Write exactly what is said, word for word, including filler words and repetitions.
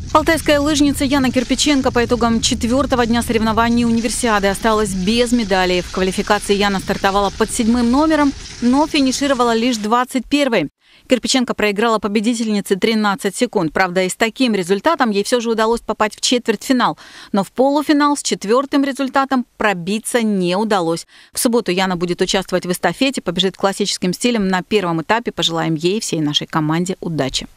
Алтайская лыжница Яна Кирпиченко по итогам четвертого дня соревнований универсиады осталась без медалей. В квалификации Яна стартовала под седьмым номером, но финишировала лишь двадцать первой. Кирпиченко проиграла победительнице тринадцать секунд. Правда, и с таким результатом ей все же удалось попасть в четвертьфинал. Но в полуфинал с четвертым результатом пробиться не удалось. В субботу Яна будет участвовать в эстафете, побежит классическим стилем на первом этапе. Пожелаем ей и всей нашей команде удачи.